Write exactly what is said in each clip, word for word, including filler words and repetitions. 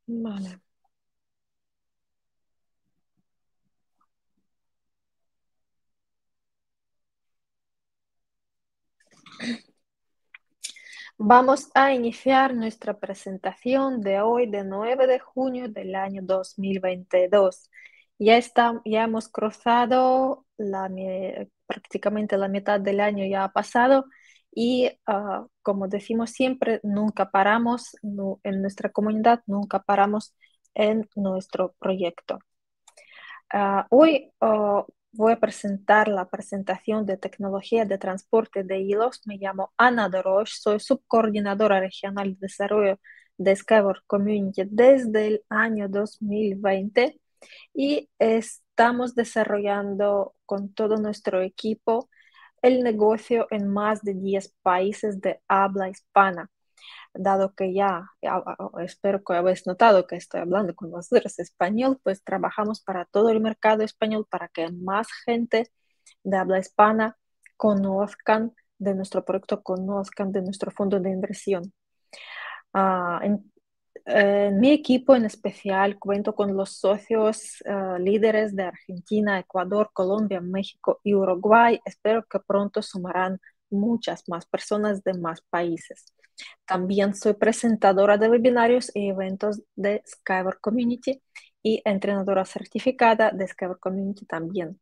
Vale. Vamos a iniciar nuestra presentación de hoy, de nueve de junio del año dos mil veintidós. Ya está, ya hemos cruzado la, mi- prácticamente la mitad del año ya ha pasado y ah, como decimos siempre, nunca paramos nu- en nuestra comunidad, nunca paramos en nuestro proyecto. Ah, hoy ah, voy a presentar la presentación de tecnología de transporte de hilos. Me llamo Ana Dorosh, soy subcoordinadora regional de desarrollo de Skyward Community desde el año dos mil veinte y estamos desarrollando con todo nuestro equipo el negocio en más de diez países de habla hispana, dado que ya, ya, espero que habéis notado que estoy hablando con vosotros español, pues trabajamos para todo el mercado español para que más gente de habla hispana conozcan de nuestro proyecto, conozcan de nuestro fondo de inversión. Uh, en, eh, en mi equipo en especial cuento con los socios uh, líderes de Argentina, Ecuador, Colombia, México y Uruguay. Espero que pronto sumarán muchas más personas de más países. También soy presentadora de webinarios y eventos de Skyward Community y entrenadora certificada de Skyward Community también.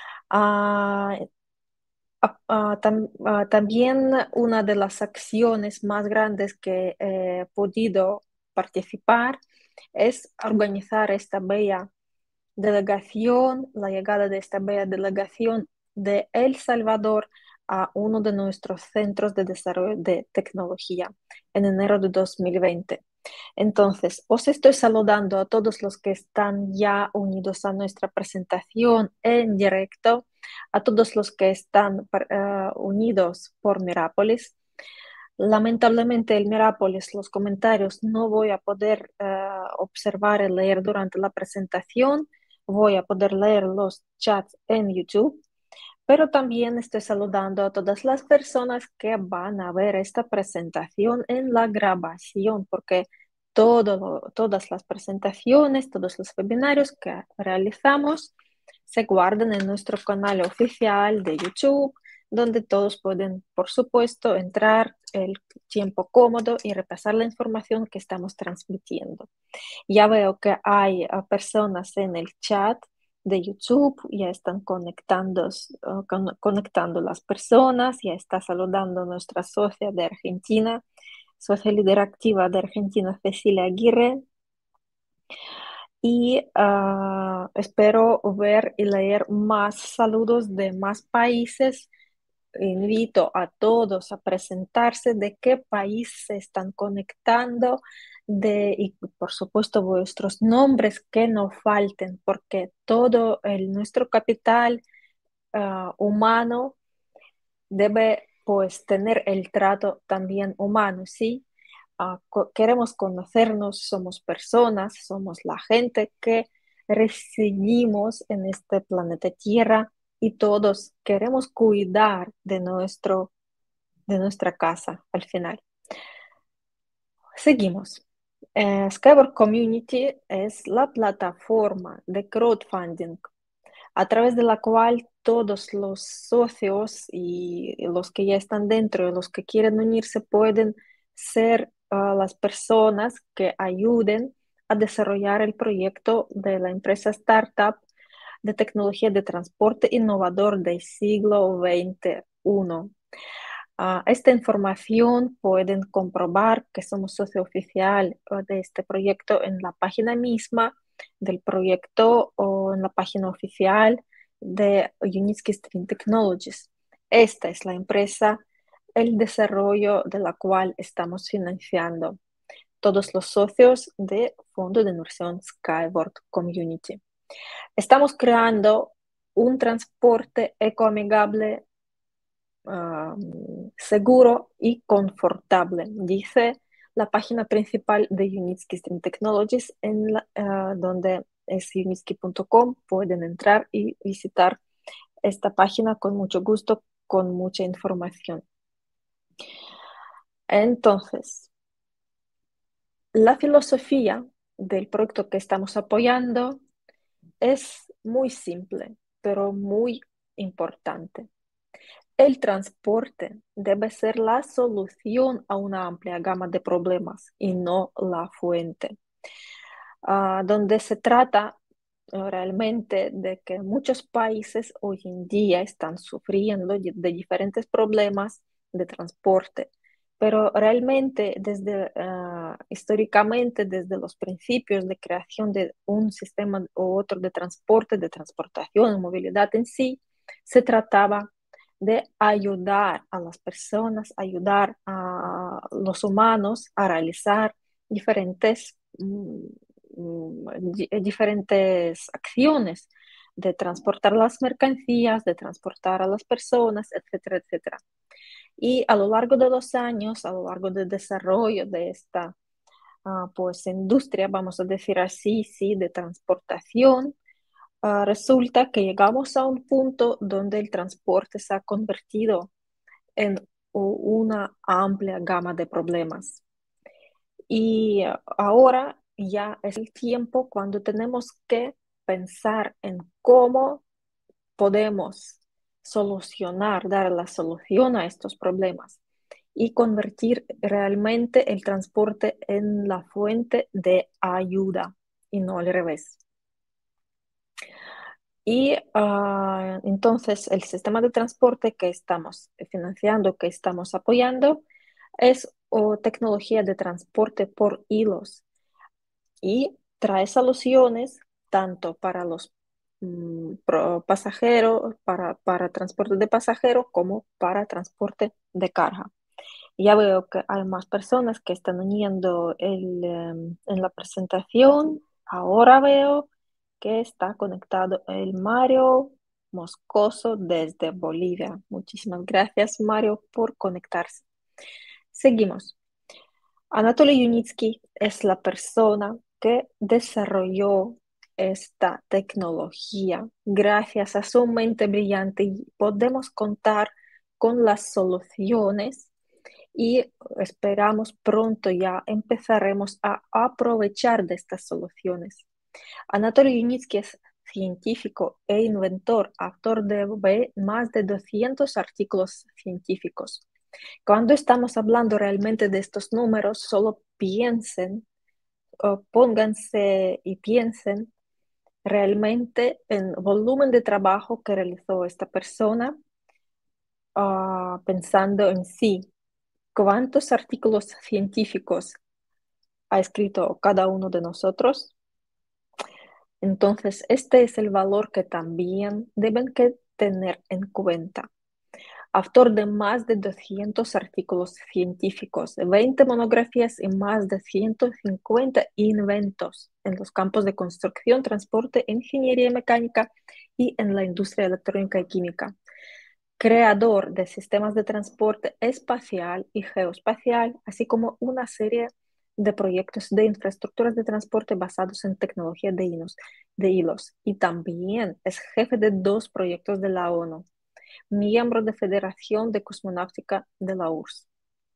Ah, ah, ah, tam- ah, también una de las acciones más grandes que he podido participar es organizar esta bella delegación, la llegada de esta bella delegación de El Salvador a uno de nuestros centros de desarrollo de tecnología en enero de dos mil veinte. Entonces, os estoy saludando a todos los que están ya unidos a nuestra presentación en directo, a todos los que están uh, unidos por Mirápolis. Lamentablemente, el Mirápolis, los comentarios no voy a poder uh, observar y leer durante la presentación. Voy a poder leer los chats en YouTube, pero también estoy saludando a todas las personas que van a ver esta presentación en la grabación, porque todo, todas las presentaciones, todos los webinarios que realizamos se guardan en nuestro canal oficial de YouTube, donde todos pueden, por supuesto, entrar el tiempo cómodo y repasar la información que estamos transmitiendo. Ya veo que hay uh, personas en el chat de YouTube, ya están conectando, uh, con, conectando las personas, ya está saludando nuestra socia de Argentina, socia líder activa de Argentina, Cecilia Aguirre. Y uh, espero ver y leer más saludos de más países. Invito a todos a presentarse de qué país se están conectando de, y por supuesto vuestros nombres que no falten, porque todo el, nuestro capital uh, humano debe pues tener el trato también humano, ¿sí? Uh, co queremos conocernos, somos personas, somos la gente que residimos en este planeta Tierra y todos queremos cuidar de nuestro de nuestra casa al final. Seguimos. Eh, Skyward Community es la plataforma de crowdfunding a través de la cual todos los socios y los que ya están dentro y los que quieren unirse pueden ser uh, las personas que ayuden a desarrollar el proyecto de la empresa startup de tecnología de transporte innovador del siglo veintiuno. Uh, esta información pueden comprobar que somos socio oficial uh, de este proyecto en la página misma del proyecto o en la página oficial de Unitsky Stream Technologies. Esta es la empresa, el desarrollo de la cual estamos financiando todos los socios de Fondo de Inversión Skyward Community. Estamos creando un transporte ecoamigable, um, seguro y confortable, dice la página principal de Unitsky Stream Technologies, en la, uh, donde es unitsky punto com. Pueden entrar y visitar esta página con mucho gusto, con mucha información. Entonces, la filosofía del proyecto que estamos apoyando es muy simple, pero muy importante. El transporte debe ser la solución a una amplia gama de problemas y no la fuente. Ah, donde se trata eh, realmente de que muchos países hoy en día están sufriendo de de diferentes problemas de transporte, pero realmente desde ah, históricamente, desde los principios de creación de un sistema u otro de transporte, de transportación, movilidad en sí, se trataba de ayudar a las personas, ayudar a los humanos a realizar diferentes mm, mm, di- diferentes acciones de transportar las mercancías, de transportar a las personas, etcétera, etcétera. Y a lo largo de los años, a lo largo del desarrollo de esta ah, pues industria, vamos a decir así, sí, de transportación, ah, resulta que llegamos a un punto donde el transporte se ha convertido en u- una amplia gama de problemas. Y eh, ahora ya es el tiempo cuando tenemos que pensar en cómo podemos solucionar, dar la solución a estos problemas y convertir realmente el transporte en la fuente de ayuda y no al revés. Y ah, entonces el sistema de transporte que estamos financiando, que estamos apoyando, es o, tecnología de transporte por hilos y trae soluciones tanto para los mm, pro- pasajeros, para, para transporte de pasajeros como para transporte de carga. Ya veo que hay más personas que están uniendo el, em, en la presentación. Ahora veo que está conectado el Mario Moscoso desde Bolivia. Muchísimas gracias, Mario, por conectarse. Seguimos. Anatoly Yunitsky es la persona que desarrolló esta tecnología. Gracias a su mente brillante y podemos contar con las soluciones y esperamos pronto ya empezaremos a aprovechar de estas soluciones. Anatoly Yunitsky es científico e inventor, autor de más de doscientos artículos científicos. Cuando estamos hablando realmente de estos números, solo piensen, o pónganse y piensen realmente en volumen de trabajo que realizó esta persona, ah, pensando en sí, cuántos artículos científicos ha escrito cada uno de nosotros. Entonces, este es el valor que también deben que tener en cuenta. Autor de más de doscientos artículos científicos, veinte monografías y más de ciento cincuenta inventos en los campos de construcción, transporte, ingeniería mecánica y en la industria electrónica y química. Creador de sistemas de transporte espacial y geoespacial, así como una serie de proyectos de infraestructuras de transporte basados en tecnología de hilos, de hilos. Y también es jefe de dos proyectos de la ONU, miembro de Federación de Cosmonáutica de la U R S S.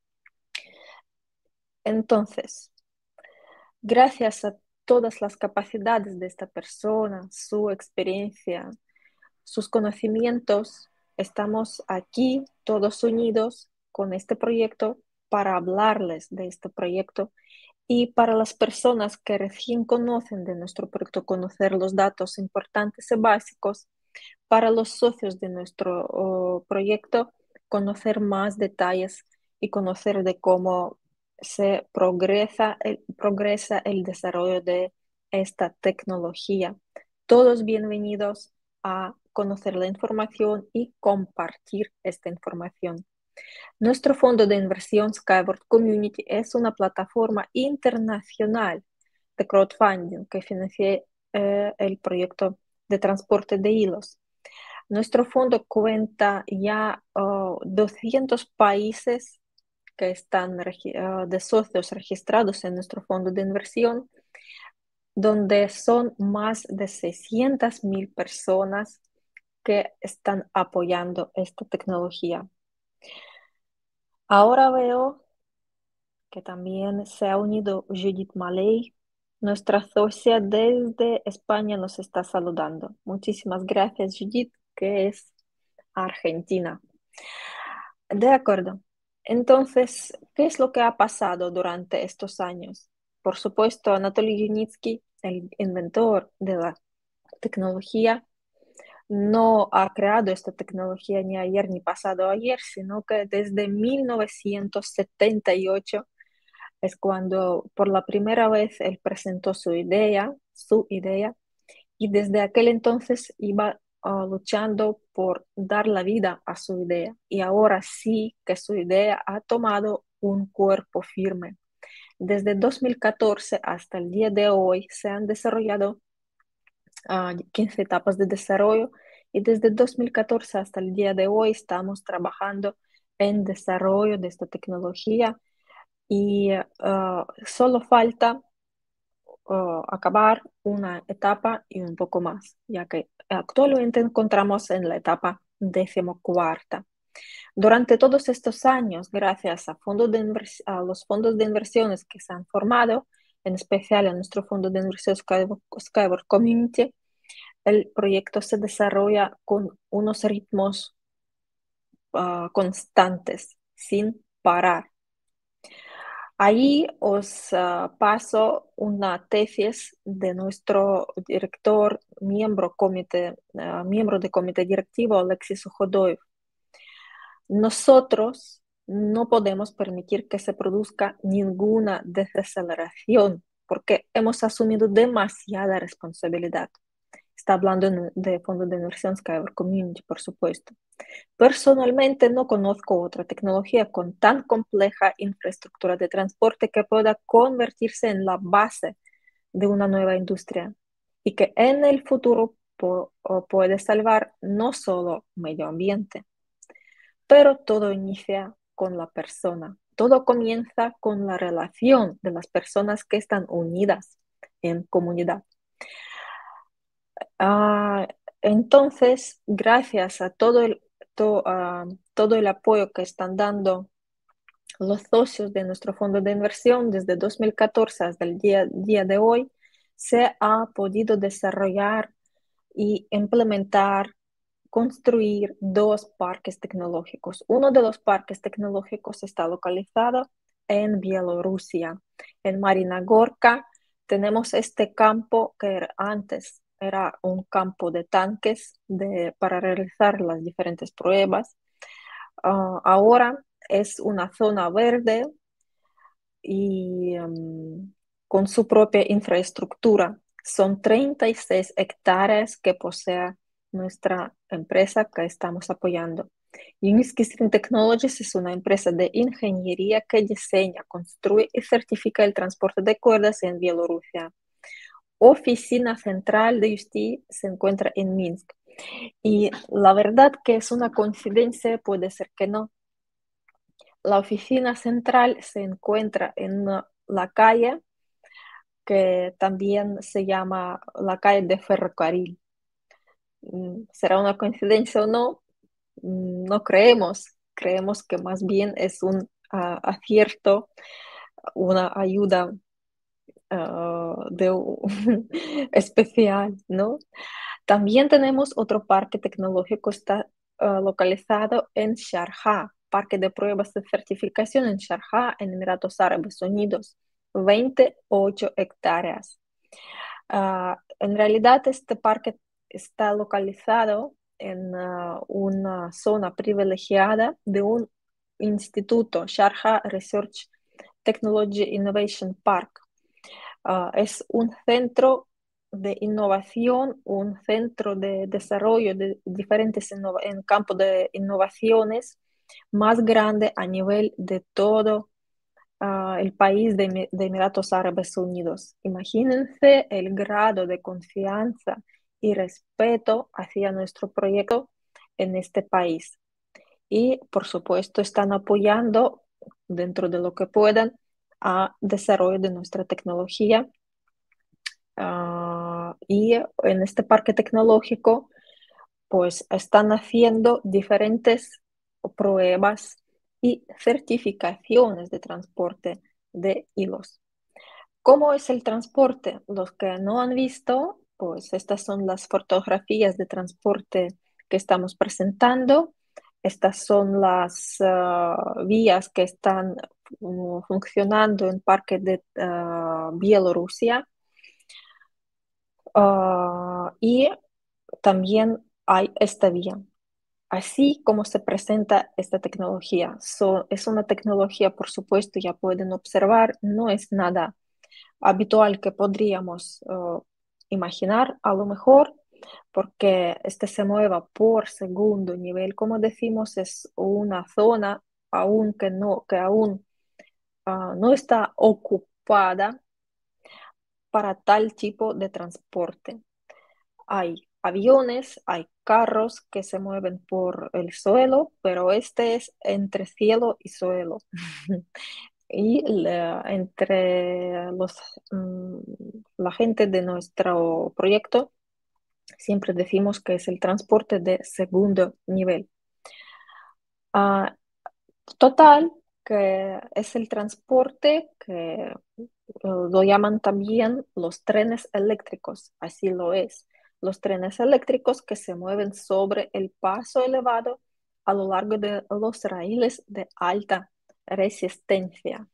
Entonces, gracias a todas las capacidades de esta persona, su experiencia, sus conocimientos, estamos aquí todos unidos con este proyecto para hablarles de este proyecto y para las personas que recién conocen de nuestro proyecto, conocer los datos importantes y básicos, para los socios de nuestro oh, proyecto, conocer más detalles y conocer de cómo se progresa el, progresa el desarrollo de esta tecnología. Todos bienvenidos a conocer la información y compartir esta información. Nuestro fondo de inversión Skyward Community es una plataforma internacional de crowdfunding que financia eh, el proyecto de transporte de hilos. Nuestro fondo cuenta ya uh, doscientos países que están uh, de socios registrados en nuestro fondo de inversión, donde son más de seiscientas mil personas que están apoyando esta tecnología. Ahora veo que también se ha unido Judith Maley. Nuestra socia desde España nos está saludando. Muchísimas gracias, Judith, que es Argentina. De acuerdo. Entonces, ¿qué es lo que ha pasado durante estos años? Por supuesto, Anatoly Yunitsky, el inventor de la tecnología, no ha creado esta tecnología ni ayer ni pasado ayer, sino que desde mil novecientos setenta y ocho es cuando por la primera vez él presentó su idea, su idea, y desde aquel entonces iba uh, luchando por dar la vida a su idea. Y ahora sí que su idea ha tomado un cuerpo firme. Desde dos mil catorce hasta el día de hoy se han desarrollado uh, quince etapas de desarrollo y desde dos mil catorce hasta el día de hoy estamos trabajando en desarrollo de esta tecnología y uh, solo falta uh, acabar una etapa y un poco más, ya que actualmente encontramos en la etapa decimocuarta. Durante todos estos años, gracias a, fondos de a los fondos de inversiones que se han formado, en especial a nuestro fondo de inversión Skyward, Skyward Community, el proyecto se desarrolla con unos ritmos uh, constantes, sin parar. Ahí os uh, paso una tesis de nuestro director, miembro, comité, uh, miembro del comité directivo, Alexis Sujodoyev. Nosotros no podemos permitir que se produzca ninguna desaceleración porque hemos asumido demasiada responsabilidad. Está hablando de Fondo de Inversión Skyward Community, por supuesto. Personalmente no conozco otra tecnología con tan compleja infraestructura de transporte que pueda convertirse en la base de una nueva industria y que en el futuro po puede salvar no solo medio ambiente, pero todo inicia con la persona. Todo comienza con la relación de las personas que están unidas en comunidad. Ah, entonces, gracias a todo el, to- a todo el apoyo que están dando los socios de nuestro fondo de inversión desde dos mil catorce hasta el día, día de hoy, se ha podido desarrollar y implementar, construir dos parques tecnológicos. Uno de los parques tecnológicos está localizado en Bielorrusia, en Marina Gorka. Tenemos este campo que era- antes era un campo de tanques de, para realizar las diferentes pruebas. Uh, ahora es una zona verde y um, con su propia infraestructura. Son treinta y seis hectáreas que posee nuestra empresa que estamos apoyando. Uniski String Technologies es una empresa de ingeniería que diseña, construye y certifica el transporte de cuerdas en Bielorrusia. Oficina central de Justi se encuentra en Minsk. Y la verdad que es una coincidencia, puede ser que no. La oficina central se encuentra en la calle que también se llama la calle de Ferrocarril. Mm, ¿Será una coincidencia o no? Mm, No creemos. Creemos que más bien es un uh, acierto, una ayuda uh, de, especial, ¿no? También tenemos otro parque tecnológico, está uh, localizado en Sharjah, parque de pruebas de certificación en Sharjah, en Emiratos Árabes Unidos, veintiocho hectáreas. Uh, en realidad, este parque está localizado en uh, una zona privilegiada de un instituto, Sharjah Research Technology Innovation Park. Uh, es un centro de innovación, un centro de desarrollo de diferentes en campo de innovaciones más grande a nivel de todo uh, el país de, de Emiratos Árabes Unidos. Imagínense el grado de confianza y respeto hacia nuestro proyecto en este país. Y, por supuesto, están apoyando dentro de lo que puedan a desarrollo de nuestra tecnología. Uh, y en este parque tecnológico, pues están haciendo diferentes pruebas y certificaciones de transporte de hilos. ¿Cómo es el transporte? Los que no han visto, pues estas son las fotografías de transporte que estamos presentando. Estas son las ah, vías que están uh, funcionando en Parque de ah, Bielorrusia. Ah, y también hay esta vía. Así como se presenta esta tecnología. So, es una tecnología, por supuesto, ya pueden observar, no es nada habitual que podríamos uh, imaginar a lo mejor, porque este se mueva por segundo nivel, como decimos, es una zona aún que no, que aún uh, no está ocupada para tal tipo de transporte. Hay aviones, hay carros que se mueven por el suelo, pero este es entre cielo y suelo. Y la- entre los, mm, la gente de nuestro proyecto siempre decimos que es el transporte de segundo nivel. Ah, total, que es el transporte que eh, lo llaman también los trenes eléctricos, así lo es. Los trenes eléctricos que se mueven sobre el paso elevado a lo largo de los raíles de alta resistencia.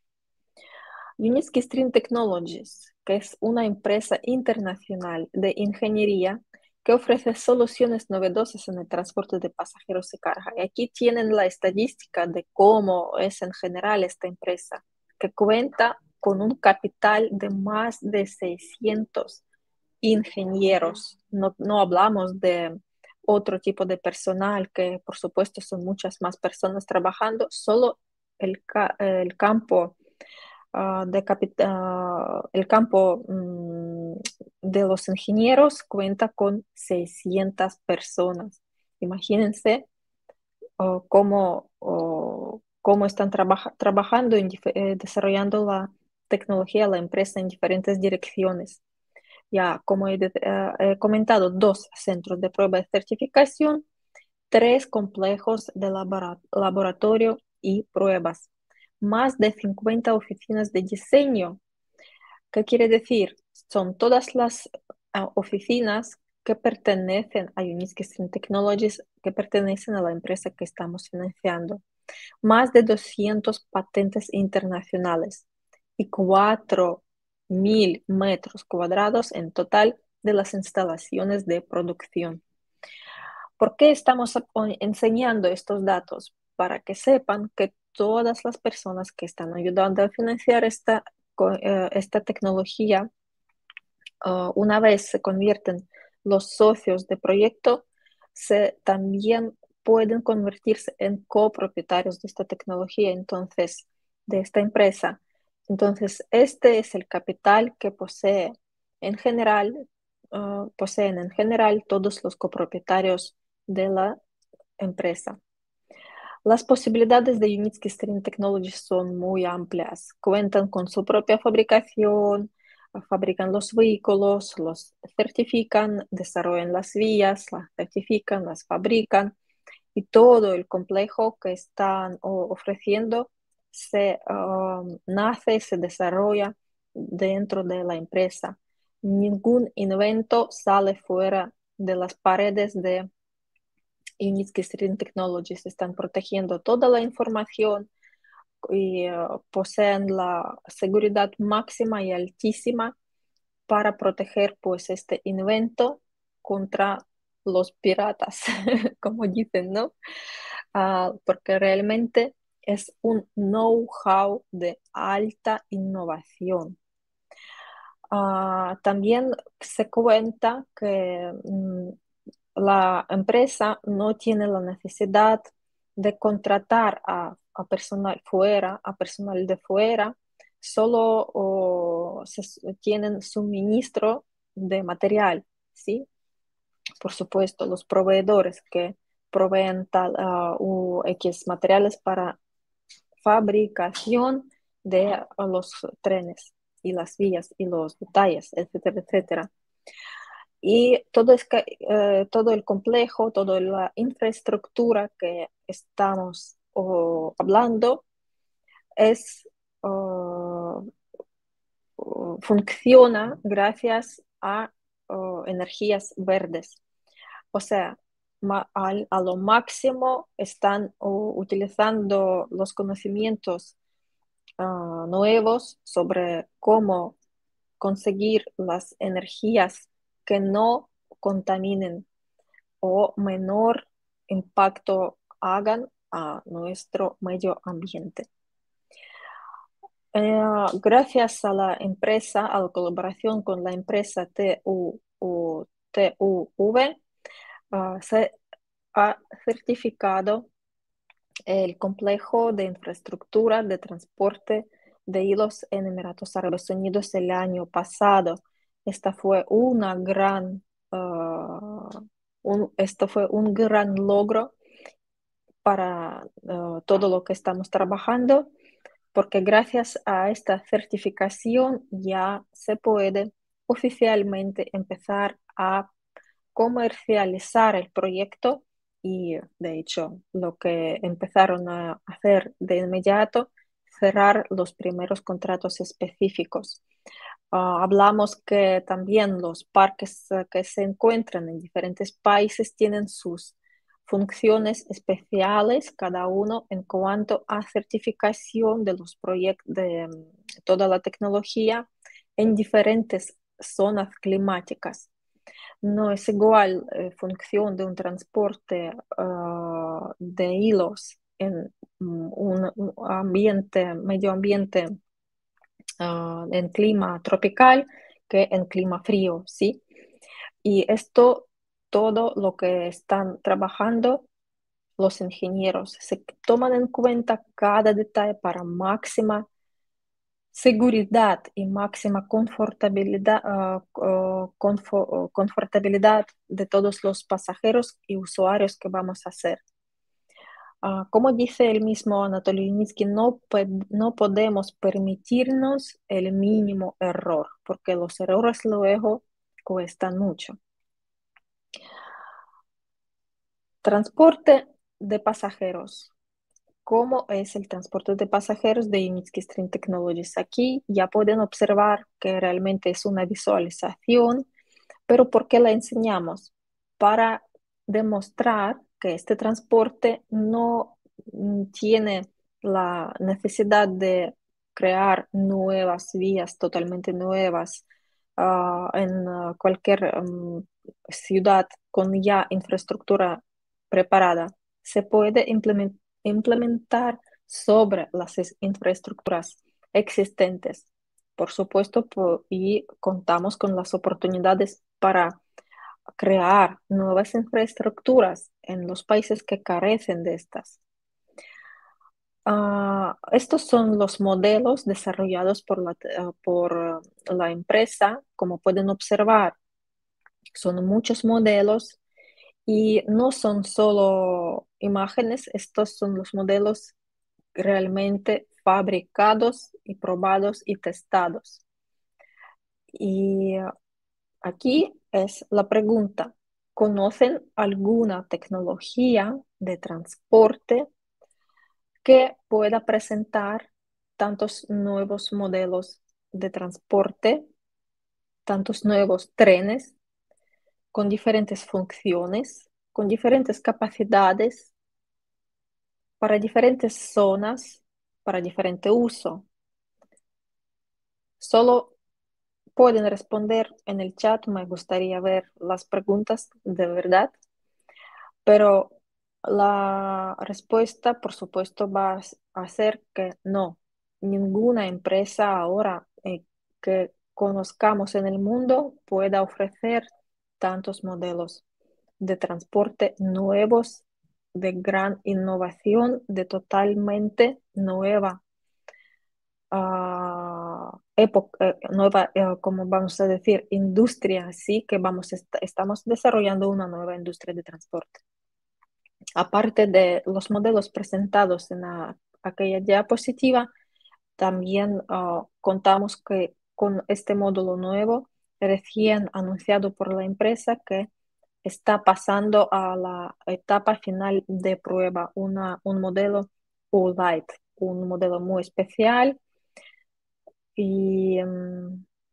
Uniski String Technologies, que es una empresa internacional de ingeniería que ofrece soluciones novedosas en el transporte de pasajeros y carga. Y aquí tienen la estadística de cómo es en general esta empresa, que cuenta con un capital de más de seiscientos ingenieros. No, no hablamos de otro tipo de personal, que por supuesto son muchas más personas trabajando, solo el, ca el campo uh, de uh, el campo um, de los ingenieros cuenta con seiscientas personas. Imagínense uh, cómo, uh, cómo están trabaja trabajando, en eh, desarrollando la tecnología, la empresa en diferentes direcciones. Ya, como he, de, uh, he comentado, dos centros de prueba de certificación, tres complejos de labora laboratorio y pruebas, más de cincuenta oficinas de diseño. ¿Qué quiere decir? Son todas las uh, oficinas que pertenecen a Uniski String Technologies, que pertenecen a la empresa que estamos financiando. Más de doscientos patentes internacionales y cuatro mil metros cuadrados en total de las instalaciones de producción. ¿Por qué estamos enseñando estos datos? Para que sepan que todas las personas que están ayudando a financiar esta, eh, esta tecnología, uh, una vez se convierten los socios de proyecto, se también pueden convertirse en copropietarios de esta tecnología, entonces, de esta empresa. Entonces, este es el capital que posee en general, uh, poseen en general todos los copropietarios de la empresa. Las posibilidades de Unitsky String Technologies son muy amplias. Cuentan con su propia fabricación, fabrican los vehículos, los certifican, desarrollan las vías, las certifican, las fabrican y todo el complejo que están ofreciendo se um, nace, se desarrolla dentro de la empresa. Ningún invento sale fuera de las paredes de Unitsky String Technologies. Están protegiendo toda la información y uh, poseen la seguridad máxima y altísima para proteger pues este invento contra los piratas, como dicen, ¿no? Uh, porque realmente es un know-how de alta innovación. Uh, también se cuenta que mm, la empresa no tiene la necesidad de contratar a, a personal fuera, a personal de fuera, solo o, se, tienen suministro de material, ¿sí? Por supuesto, los proveedores que proveen tal uh, u X materiales para fabricación de uh, los trenes y las vías y los detalles, etcétera, etcétera. Y todo, es que, eh, todo el complejo, toda la infraestructura que estamos oh, hablando es, oh, funciona gracias a uh, energías verdes. O sea, ma- al- a lo máximo están uh, utilizando los conocimientos uh, nuevos sobre cómo conseguir las energías que no contaminen o menor impacto hagan a nuestro medio ambiente. Eh, gracias a la empresa, a la colaboración con la empresa T U, u- T U V, ah, se ha certificado el complejo de infraestructura de transporte de hilos en Emiratos Árabes Unidos el año pasado. Esta fue una gran, ah, un, esto fue un gran logro para ah, todo lo que estamos trabajando, porque gracias a esta certificación ya se puede oficialmente empezar a comercializar el proyecto y de hecho lo que empezaron a hacer de inmediato, cerrar los primeros contratos específicos. Uh, hablamos que también los parques uh, que se encuentran en diferentes países tienen sus funciones especiales, cada uno en cuanto a certificación de los proyectos de um, toda la tecnología en diferentes zonas climáticas. No es igual eh, función de un transporte uh, de hilos en um, un, un ambiente, medio ambiente uh, en clima tropical que en clima frío, ¿sí? Y esto, todo lo que están trabajando los ingenieros, se toman en cuenta cada detalle para máxima seguridad y máxima confortabilidad, uh, uh, confo- uh, confortabilidad de todos los pasajeros y usuarios que vamos a hacer. Uh, como dice el mismo Anatoly Yunitsky, no, no podemos permitirnos el mínimo error, porque los errores luego cuestan mucho. Transporte de pasajeros. ¿Cómo es el transporte de pasajeros de Yunitsky Stream Technologies? Aquí ya pueden observar que realmente es una visualización, pero ¿por qué la enseñamos? Para demostrar que este transporte no mm, tiene la necesidad de crear nuevas vías totalmente nuevas ah, en ah, cualquier mm, ciudad con ya infraestructura preparada. Se puede implemen- implementar sobre las es- infraestructuras existentes, por supuesto, po- y contamos con las oportunidades para crear nuevas infraestructuras en los países que carecen de estas. Ah, estos son los modelos desarrollados por la, te- ah, por la empresa. Como pueden observar, son muchos modelos y no son solo imágenes, estos son los modelos realmente fabricados y probados y testados. Y aquí es la pregunta, ¿conocen alguna tecnología de transporte que pueda presentar tantos nuevos modelos de transporte, tantos nuevos trenes con diferentes funciones, con diferentes capacidades, para diferentes zonas, para diferente uso? Solo pueden responder en el chat, me gustaría ver las preguntas de verdad, pero la respuesta, por supuesto, va a s- a ser que no. Ninguna empresa ahora eh, que conozcamos en el mundo pueda ofrecer tantos modelos de transporte nuevos, de gran innovación, de totalmente nueva ah, época, eh, nueva, eh, como vamos a decir, industria, así que vamos, est- estamos desarrollando una nueva industria de transporte. Aparte de los modelos presentados en la- aquella diapositiva, también ah, contamos que con este módulo nuevo, recién anunciado por la empresa, que está pasando a la etapa final de prueba, una, un modelo U-Light, un modelo muy especial y mm,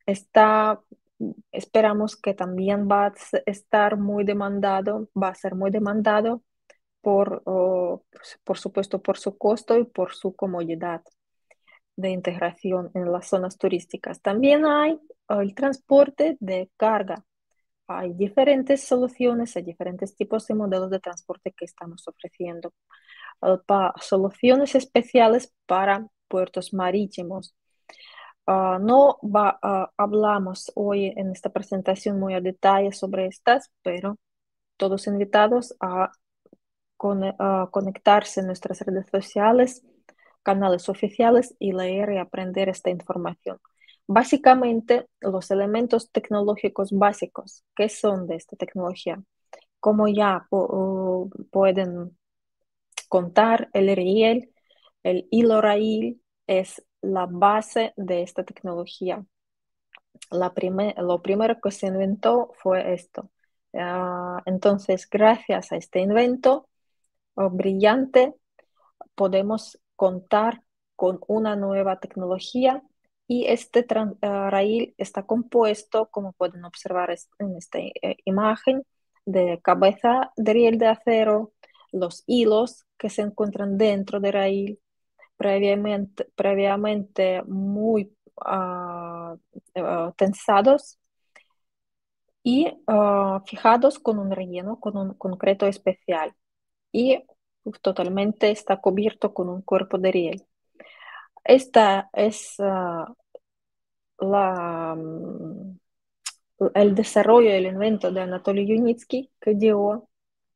está, esperamos que también va a s- estar muy demandado, va a ser muy demandado por, oh, pues, por supuesto, por su costo y por su comodidad de integración en las zonas turísticas. También hay eh, el transporte de carga. Hay diferentes soluciones, hay diferentes tipos y modelos de transporte que estamos ofreciendo. Eh, pa- soluciones especiales para puertos marítimos. Ah, no va, ah, hablamos hoy en esta presentación muy a detalle sobre estas, pero todos invitados a con- a conectarse en nuestras redes sociales, canales oficiales y leer y aprender esta información. Básicamente, los elementos tecnológicos básicos que son de esta tecnología, como ya po- pueden contar el riel, el hilo raíl es la base de esta tecnología. La prime- lo primero que se inventó fue esto. Ah, entonces, gracias a este invento oh, brillante, podemos contar con una nueva tecnología y este tran- eh, raíl está compuesto, como pueden observar es- en esta eh, imagen, de cabeza de riel de acero, los hilos que se encuentran dentro del raíl, previamente, previamente muy ah, eh, tensados y ah, fijados con un relleno, con un concreto especial y totalmente está cubierto con un cuerpo de riel. Esta es ah, la, mm, el desarrollo, el invento de Anatoly Yunitsky que dio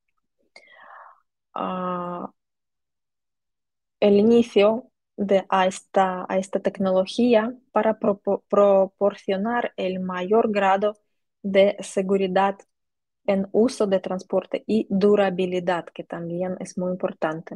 ah, el inicio de, a, esta, a esta tecnología para propo- proporcionar el mayor grado de seguridad en uso de transporte y durabilidad, que también es muy importante.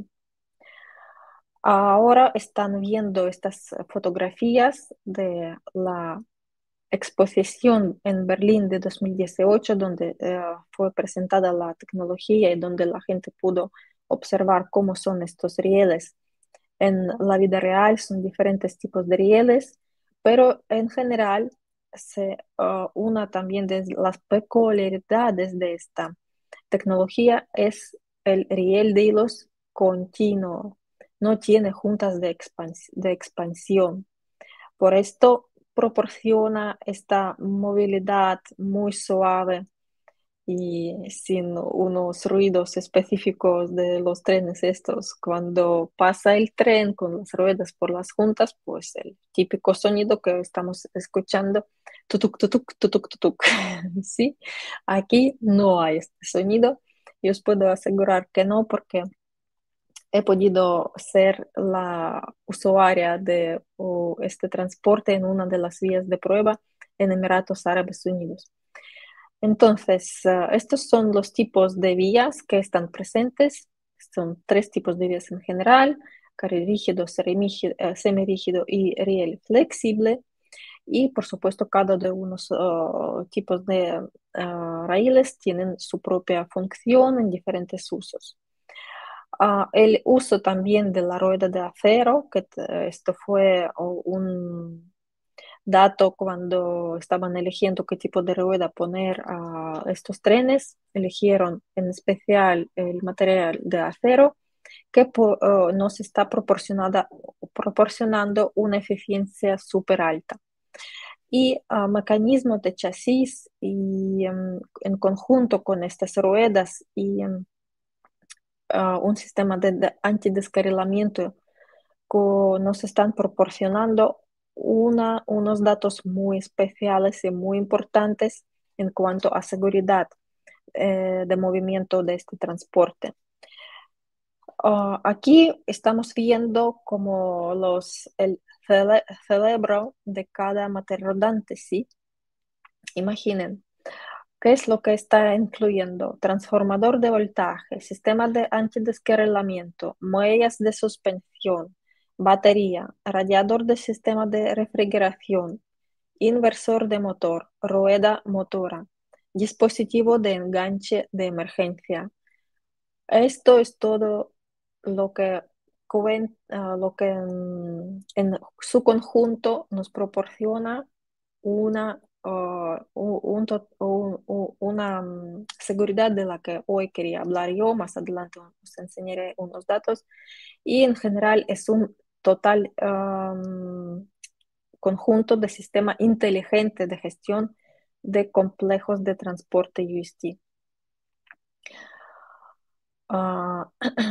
Ahora están viendo estas fotografías de la exposición en Berlín de dos mil dieciocho, donde eh, fue presentada la tecnología y donde la gente pudo observar cómo son estos rieles. En la vida real son diferentes tipos de rieles, pero en general se, uh, una también de las peculiaridades de esta tecnología es el riel de hilos continuo, no tiene juntas de, expans de expansión. Por esto proporciona esta movilidad muy suave y sin unos ruidos específicos de los trenes estos. Cuando pasa el tren con las ruedas por las juntas, pues el típico sonido que estamos escuchando, tutuk, tutuk, tutuk, tutuk. ¿Sí? Aquí no hay este sonido. Yo os puedo asegurar que no, porque he podido ser la usuaria de o, este transporte en una de las vías de prueba en Emiratos Árabes Unidos. Entonces, uh, estos son los tipos de vías que están presentes. Son tres tipos de vías en general: carril rígido, semígido, uh, semirrígido y riel flexible. Y, por supuesto, cada de unos uh, tipos de uh, raíles tienen su propia función en diferentes usos. Uh, el uso también de la rueda de acero, que te, esto fue uh, un dato cuando estaban eligiendo qué tipo de rueda poner a estos trenes. Eligieron en especial el material de acero que po- uh, nos está proporcionada, proporcionando una eficiencia súper alta. Y uh, mecanismos de chasis y um, en conjunto con estas ruedas y um, uh, un sistema de, de antidescarrilamiento co- nos están proporcionando una, unos datos muy especiales y muy importantes en cuanto a seguridad eh, de movimiento de este transporte. Uh, aquí estamos viendo como los, el cere- cerebro de cada material rodante, ¿sí? Imaginen, ¿qué es lo que está incluyendo? Transformador de voltaje, sistema de antidescarrilamiento, muelles de suspensión, batería, radiador de sistema de refrigeración, inversor de motor, rueda motora, dispositivo de enganche de emergencia. Esto es todo lo que, cuen- ah, lo que en, en su conjunto nos proporciona una, uh, u- un to- u- u- una mm, seguridad de la que hoy quería hablar yo. Más adelante os enseñaré unos datos. Y en general es un total um, conjunto de sistema inteligente de gestión de complejos de transporte U S T. Ah,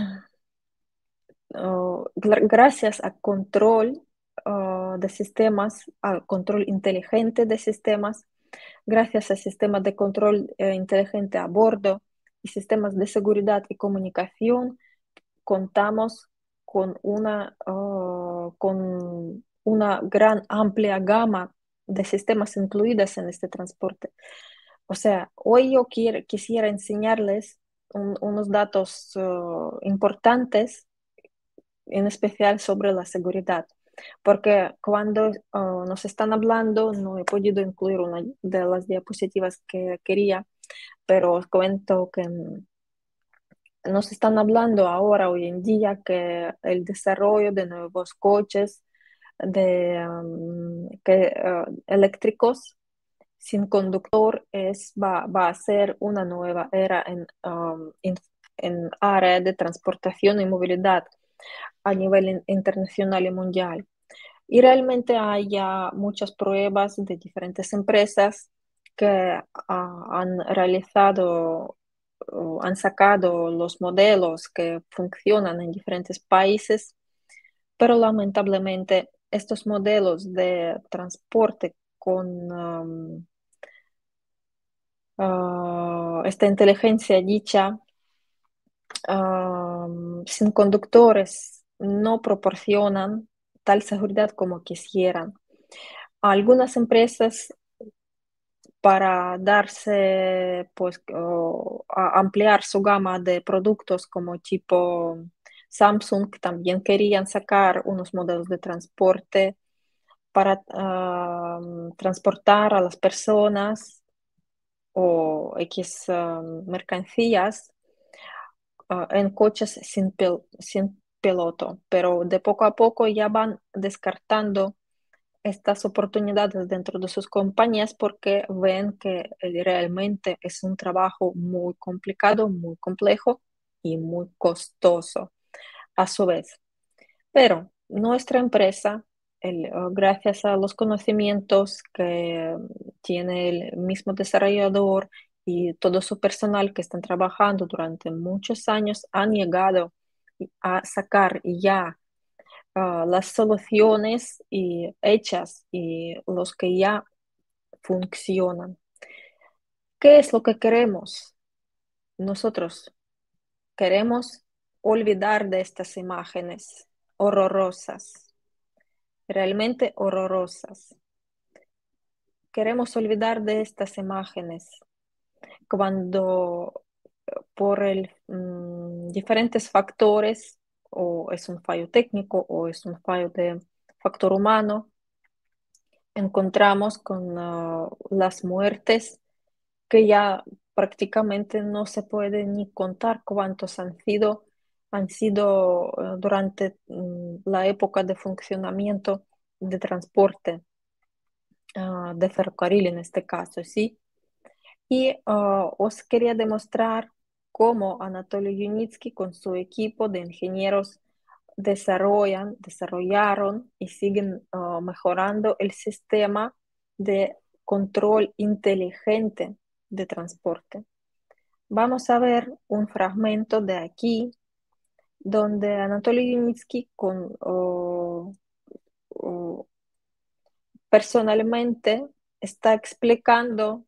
oh, gra- gracias a control ah, de sistemas, al control inteligente de sistemas, gracias a sistemas de control eh, inteligente a bordo y sistemas de seguridad y comunicación, contamos con una, ah, con una gran amplia gama de sistemas incluidas en este transporte. O sea, hoy yo quiero, quisiera enseñarles un- unos datos ah, importantes, en especial sobre la seguridad, porque cuando ah, nos están hablando, no he podido incluir una de las diapositivas que quería, pero os comento que mm, nos están hablando ahora, hoy en día, que el desarrollo de nuevos coches de, um, que, uh, eléctricos sin conductor es, va, va a ser una nueva era en, um, en, en área de transportación y movilidad a nivel in- internacional y mundial. Y realmente hay ya muchas pruebas de diferentes empresas que ah, han realizado o han sacado los modelos que funcionan en diferentes países, pero lamentablemente estos modelos de transporte con um, ah, esta inteligencia dicha um, sin conductores no proporcionan tal seguridad como quisieran. Algunas empresas para darse, pues, o a ampliar su gama de productos como tipo Samsung, también querían sacar unos modelos de transporte para ah, transportar a las personas o X ah, mercancías ah, en coches sin, pil- sin piloto, pero de poco a poco ya van descartando estas oportunidades dentro de sus compañías porque ven que eh, realmente es un trabajo muy complicado, muy complejo y muy costoso a su vez. Pero nuestra empresa, el, eh, gracias a los conocimientos que tiene el mismo desarrollador y todo su personal que están trabajando durante muchos años, han llegado a sacar ya uh, las soluciones y hechas y los que ya funcionan. ¿Qué es lo que queremos? Nosotros queremos olvidar de estas imágenes horrorosas, realmente horrorosas. Queremos olvidar de estas imágenes cuando por el, mm, diferentes factores, o es un fallo técnico o es un fallo de factor humano, encontramos con ah, las muertes que ya prácticamente no se puede ni contar cuántos han sido, han sido eh, durante mm, la época de funcionamiento de transporte ah, de ferrocarril en este caso, ¿sí? Y ah, os quería demostrar cómo Anatoly Yunitsky con su equipo de ingenieros desarrollan, desarrollaron y siguen ah, mejorando el sistema de control inteligente de transporte. Vamos a ver un fragmento de aquí donde Anatoly Yunitsky con, oh, oh, personalmente está explicando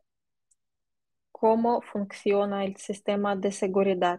cómo funciona el sistema de seguridad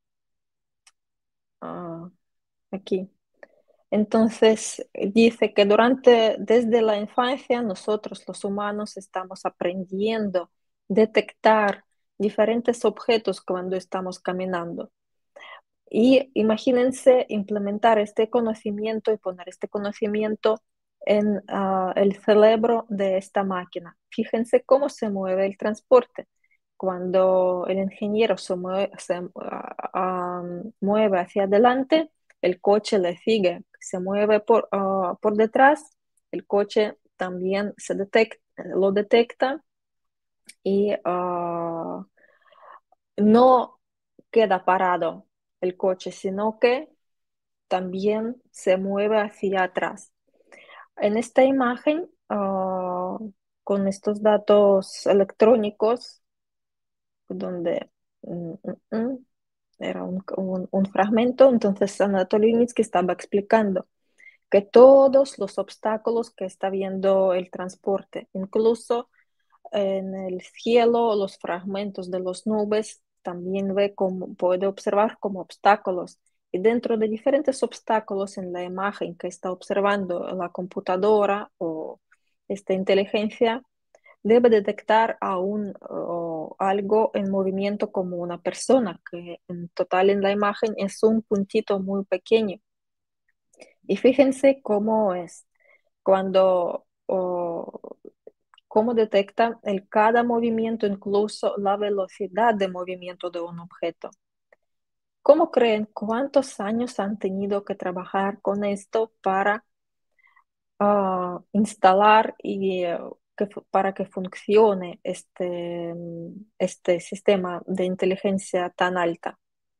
ah, aquí. Entonces, dice que durante, desde la infancia, nosotros los humanos estamos aprendiendo a detectar diferentes objetos cuando estamos caminando. Y imagínense implementar este conocimiento y poner este conocimiento en ah, el cerebro de esta máquina. Fíjense cómo se mueve el transporte. Cuando el ingeniero se mueve, se, ah, ah, mueve hacia adelante, el coche le sigue. Se mueve por, ah, por detrás, el coche también se detecta, lo detecta y uh, no queda parado el coche, sino que también se mueve hacia atrás. En esta imagen, uh, con estos datos electrónicos, donde mm, mm, mm, era un, un, un fragmento, entonces Anatoly Yunitsky estaba explicando que todos los obstáculos que está viendo el transporte, incluso en el cielo, los fragmentos de las nubes, también ve como, puede observar como obstáculos. Y dentro de diferentes obstáculos en la imagen que está observando la computadora o esta inteligencia, debe detectar aún o algo en movimiento como una persona, que en total en la imagen es un puntito muy pequeño. Y fíjense cómo es cuando o, cómo detecta el cada movimiento, incluso la velocidad de movimiento de un objeto. ¿Cómo creen cuántos años han tenido que trabajar con esto para uh, instalar y uh, que, para que funcione este, este sistema de inteligencia tan alta?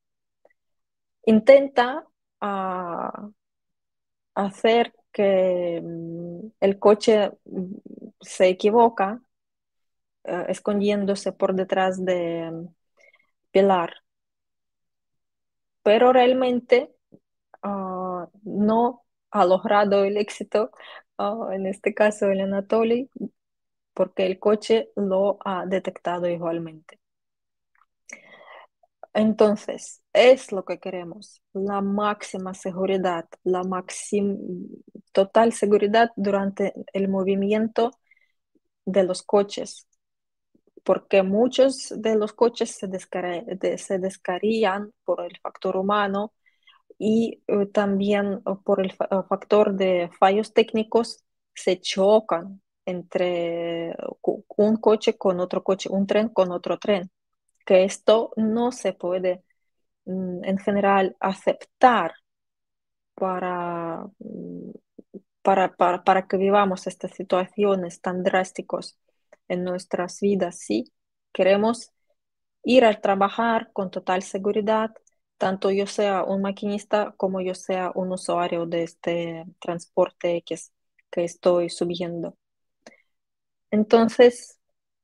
Intenta uh, hacer que um, el coche um, se equivoca uh, escondiéndose por detrás de um, Pilar, pero realmente uh, no ha logrado el éxito, uh, en este caso el Anatoly, porque el coche lo ha detectado igualmente. Entonces, es lo que queremos, la máxima seguridad, la máxima total seguridad durante el movimiento de los coches, porque muchos de los coches se, descar de, se descarían por el factor humano y eh, también uh, por el fa uh, factor de fallos técnicos se chocan entre uh, un coche con otro coche, un tren con otro tren, que esto no se puede mm, en general aceptar para, mm, para, para, para que vivamos estas situaciones tan drásticas en nuestras vidas, ¿sí? Queremos ir a trabajar con total seguridad, tanto yo sea un maquinista como yo sea un usuario de este transporte X que estoy subiendo. Entonces,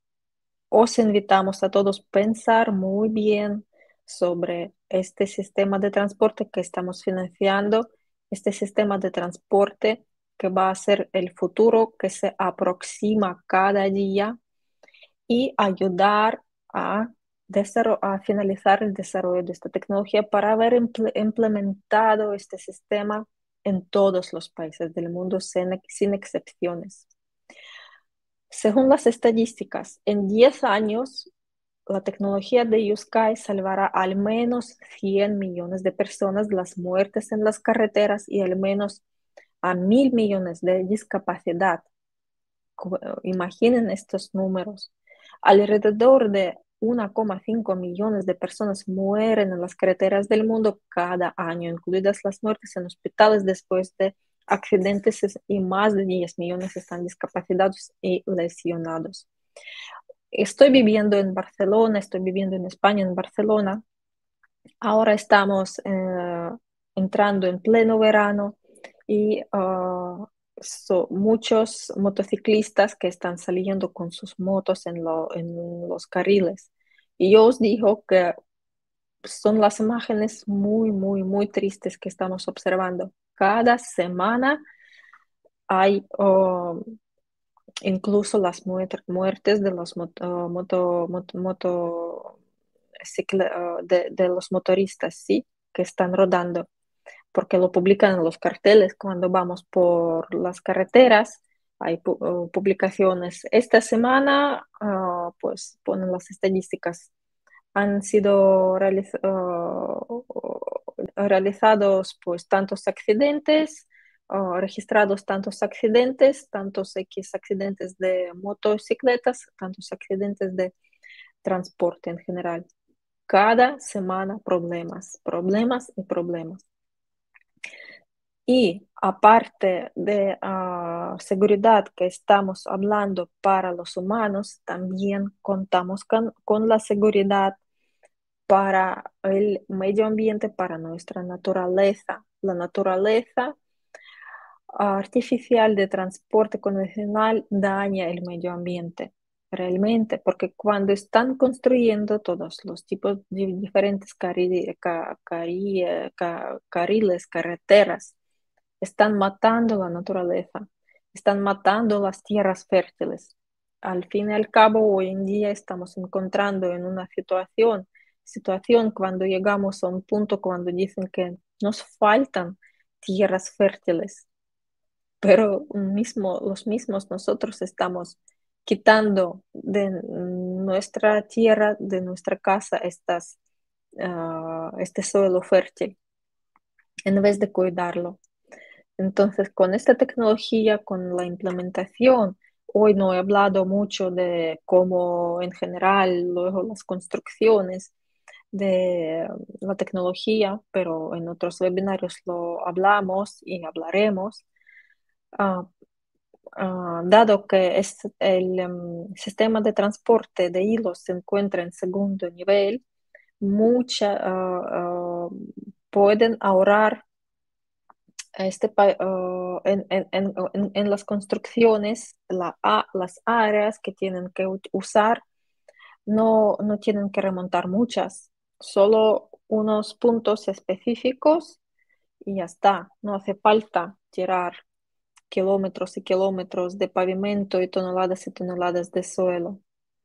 os invitamos a todos a pensar muy bien sobre este sistema de transporte que estamos financiando, este sistema de transporte que va a ser el futuro que se aproxima cada día y ayudar a, a finalizar el desarrollo de esta tecnología para haber impl implementado este sistema en todos los países del mundo sin, sin excepciones. Según las estadísticas, en diez años la tecnología de YouSky salvará al menos cien millones de personas de las muertes en las carreteras y al menos a mil millones de discapacidad. Imaginen estos números. Alrededor de uno coma cinco millones de personas mueren en las carreteras del mundo cada año, incluidas las muertes en hospitales después de accidentes, y más de diez millones están discapacitados y lesionados. Estoy viviendo en Barcelona, estoy viviendo en España, en Barcelona. Ahora estamos eh, entrando en pleno verano y uh, so, muchos motociclistas que están saliendo con sus motos en, lo, en los carriles. Y yo os digo que son las imágenes muy, muy, muy tristes que estamos observando. Cada semana hay uh, incluso las muertes de los moto, moto, moto, moto cicle, uh, de, de, los motoristas, ¿sí? Que están rodando, porque lo publican en los carteles cuando vamos por las carreteras. Hay pu uh, publicaciones. Esta semana, uh, pues ponen las estadísticas. Han sido realiz uh, realizados pues tantos accidentes, uh, registrados tantos accidentes, tantos X accidentes de motocicletas, tantos accidentes de transporte en general. Cada semana problemas, problemas y problemas. Y aparte de ah, seguridad que estamos hablando para los humanos, también contamos con, con la seguridad para el medio ambiente, para nuestra naturaleza. La naturaleza artificial de transporte convencional daña el medio ambiente realmente, porque cuando están construyendo todos los tipos de diferentes cari- ca- cari- eh, ca- carriles, carreteras, están matando la naturaleza, están matando las tierras fértiles. Al fin y al cabo, hoy en día estamos encontrando en una situación, situación cuando llegamos a un punto cuando dicen que nos faltan tierras fértiles, pero mismo, los mismos nosotros estamos quitando de nuestra tierra, de nuestra casa, estas, ah, este suelo fértil en vez de cuidarlo. Entonces, con esta tecnología, con la implementación, hoy no he hablado mucho de cómo en general, luego las construcciones de la tecnología, pero en otros webinarios lo hablamos y hablaremos. Ah, ah, dado que es el em, sistema de transporte de hilos se encuentra en segundo nivel, mucha, ah, ah, pueden ahorrar este, pa- ah, en, en- en- en- en las construcciones, la, a- las áreas que tienen que u- usar no, no tienen que remontar muchas, solo unos puntos específicos y ya está. No hace falta tirar kilómetros y kilómetros de pavimento y toneladas y toneladas de suelo.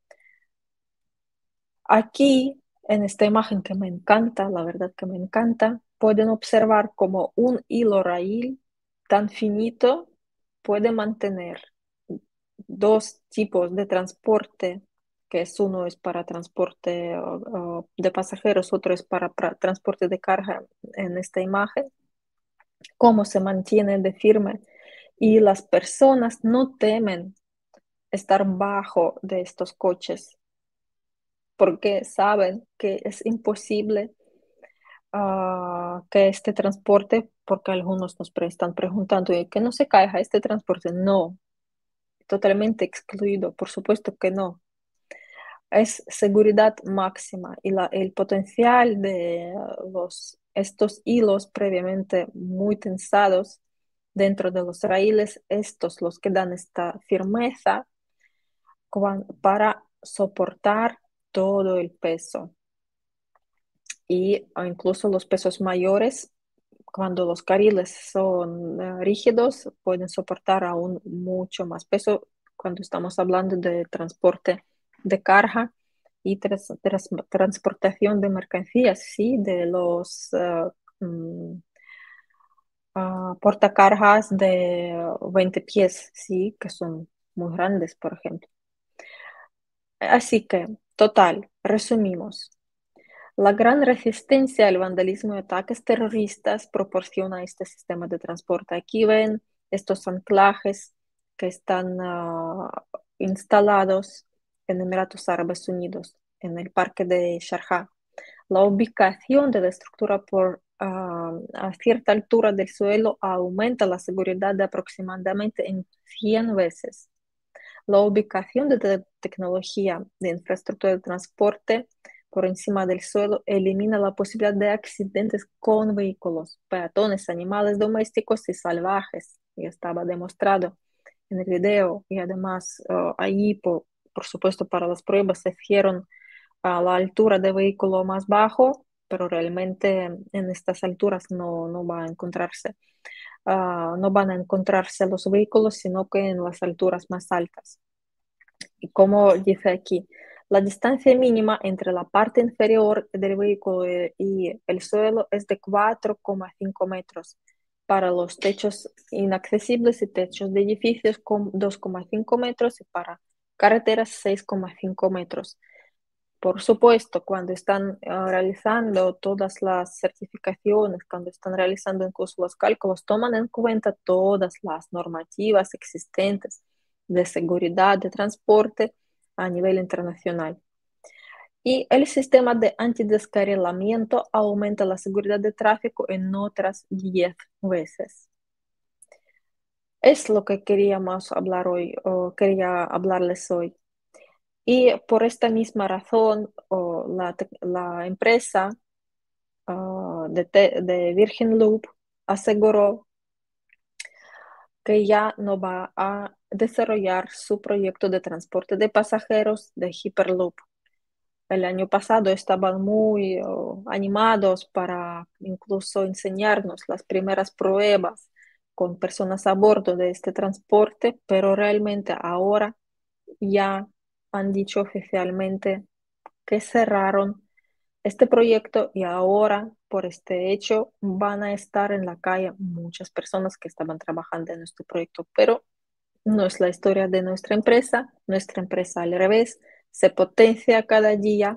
Aquí, en esta imagen que me encanta, la verdad que me encanta, pueden observar como un hilo raíl tan finito puede mantener dos tipos de transporte, que es uno es para transporte uh, uh, de pasajeros, otro es para, para transporte de carga en esta imagen, cómo se mantiene de firme y las personas no temen estar bajo de estos coches porque saben que es imposible uh, que este transporte, porque algunos nos pre están preguntando, ¿y que no se caiga este transporte? No, totalmente excluido, por supuesto que no. Es seguridad máxima y la, el potencial de los, estos hilos previamente muy tensados dentro de los raíles, estos los que dan esta firmeza para soportar todo el peso y incluso los pesos mayores, cuando los carriles son uh, rígidos, pueden soportar aún mucho más peso cuando estamos hablando de transporte de carga y tras, tras, transportación de mercancías, sí, de los uh, um, uh, portacargas de veinte pies, sí, que son muy grandes, por ejemplo. Así que, total, resumimos. La gran resistencia al vandalismo y ataques terroristas proporciona este sistema de transporte. Aquí ven estos anclajes que están uh, instalados en Emiratos Árabes Unidos, en el parque de Sharjah. La ubicación de la estructura por uh, a cierta altura del suelo aumenta la seguridad de aproximadamente en cien veces. La ubicación de te tecnología de infraestructura de transporte por encima del suelo elimina la posibilidad de accidentes con vehículos, peatones, animales domésticos y salvajes. Ya estaba demostrado en el video y además uh, ahí, por, por, supuesto, para las pruebas se hicieron a la altura de vehículo más bajo, pero realmente en estas alturas no, no va a encontrarse, uh, no van a encontrarse los vehículos, sino que en las alturas más altas. Y como dice aquí, la distancia mínima entre la parte inferior del vehículo y el suelo es de cuatro coma cinco metros. Para los techos inaccesibles y techos de edificios con dos coma cinco metros y para carreteras seis coma cinco metros. Por supuesto, cuando están uh, realizando todas las certificaciones, cuando están realizando incluso los cálculos, toman en cuenta todas las normativas existentes de seguridad de transporte a nivel internacional. Y el sistema de antidescarrilamiento aumenta la seguridad de tráfico en otras diez veces. Es lo que queríamos hablar hoy, o quería hablarles hoy. Y por esta misma razón, o la, tec- la empresa ah, de, te- de Virgin Loop aseguró que ya no va a desarrollar su proyecto de transporte de pasajeros de Hyperloop. El año pasado estaban muy oh, animados para incluso enseñarnos las primeras pruebas con personas a bordo de este transporte, pero realmente ahora ya han dicho oficialmente que cerraron este proyecto y ahora por este hecho van a estar en la calle muchas personas que estaban trabajando en este proyecto, pero no es la historia de nuestra empresa. Nuestra empresa al revés se potencia cada día,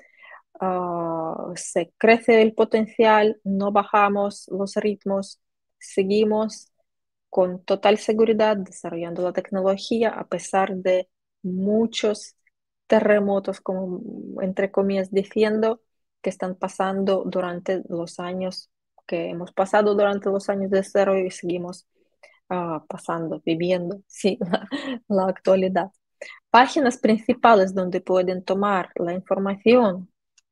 uh, se crece el potencial, no bajamos los ritmos, seguimos con total seguridad desarrollando la tecnología a pesar de muchos terremotos, como entre comillas diciendo, que están pasando durante los años que hemos pasado durante los años de desarrollo y seguimos uh, pasando, viviendo, sí, la, la actualidad. Páginas principales donde pueden tomar la información,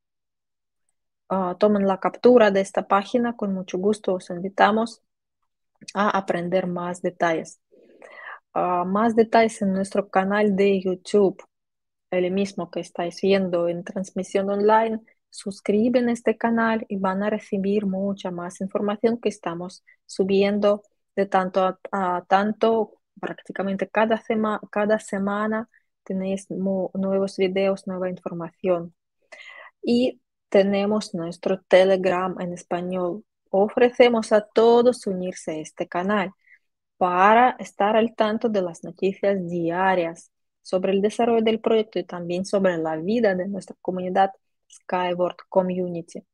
uh, tomen la captura de esta página, con mucho gusto os invitamos a aprender más detalles. Uh, más detalles en nuestro canal de YouTube, el mismo que estáis viendo en transmisión online. Suscriben a este canal y van a recibir mucha más información que estamos subiendo de tanto a, a tanto, prácticamente cada, sema, cada semana tenéis nuevos videos, nueva información. Y tenemos nuestro Telegram en español. Ofrecemos a todos unirse a este canal para estar al tanto de las noticias diarias sobre el desarrollo del proyecto y también sobre la vida de nuestra comunidad Skyward Community.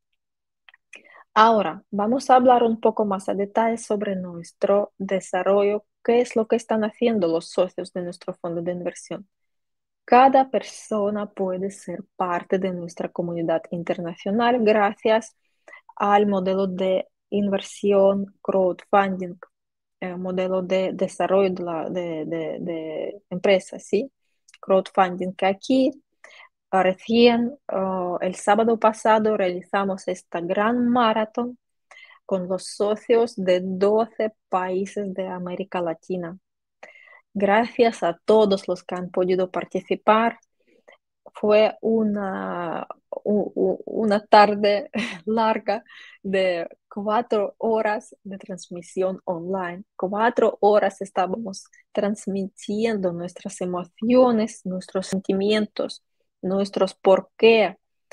Ahora, vamos a hablar un poco más a detalle sobre nuestro desarrollo, qué es lo que están haciendo los socios de nuestro fondo de inversión. Cada persona puede ser parte de nuestra comunidad internacional gracias al modelo de inversión crowdfunding, eh, modelo de desarrollo de, la, de, de, de empresas, ¿sí? Crowdfunding, que aquí uh, recién uh, el sábado pasado realizamos esta gran maratón con los socios de doce países de América Latina. Gracias a todos los que han podido participar. Fue una, u- una tarde larga de cuatro horas de transmisión online. Cuatro horas estábamos transmitiendo nuestras emociones, nuestros sentimientos, nuestros por qué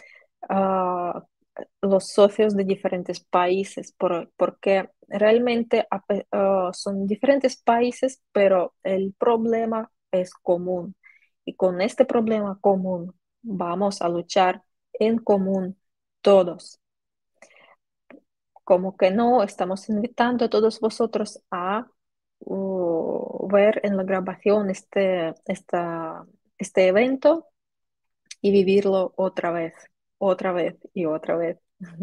a los socios de diferentes países, por- porque realmente ape- ah, son diferentes países, pero el problema es común. Y con este problema común vamos a luchar en común todos. Como que no, estamos invitando a todos vosotros a uh, ver en la grabación este, esta, este evento y vivirlo otra vez, otra vez y otra vez.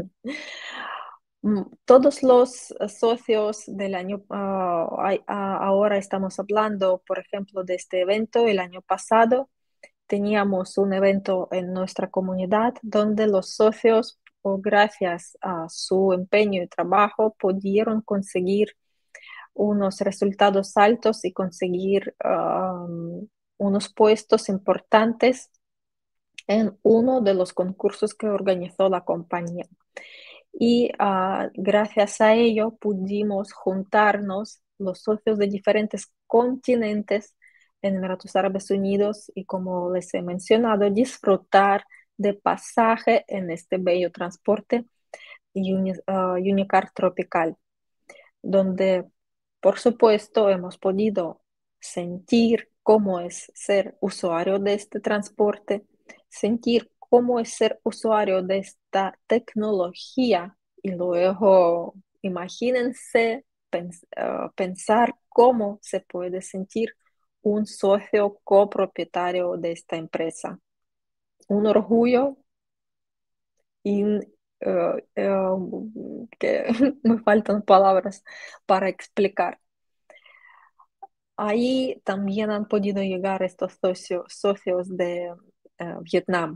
Mm, Todos los eh, socios del año, ah, ay- ah, ahora estamos hablando, por ejemplo, de este evento. El año pasado teníamos un evento en nuestra comunidad donde los socios, o gracias a su empeño y trabajo, pudieron conseguir unos resultados altos y conseguir ah, unos puestos importantes en uno de los concursos que organizó la compañía. Y ah, gracias a ello pudimos juntarnos los socios de diferentes continentes en Emiratos Árabes Unidos y, como les he mencionado, disfrutar de pasaje en este bello transporte Uni- ah, Unicar Tropical, donde, por supuesto, hemos podido sentir cómo es ser usuario de este transporte, sentir cómo es ser usuario de esta tecnología y luego imagínense pens- ah, pensar cómo se puede sentir un socio copropietario de esta empresa. Un orgullo y eh, eh, que me faltan palabras para explicar. Ahí también han podido llegar estos socio- socios de eh, Vietnam.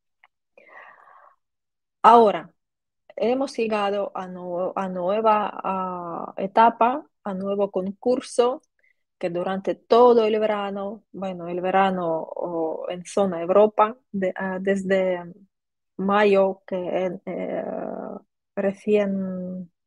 Ahora, hemos llegado a, nue- a nueva ah, etapa, a nuevo concurso, que durante todo el verano, bueno, el verano o en zona Europa, de- ah, desde mayo, que eh, recién,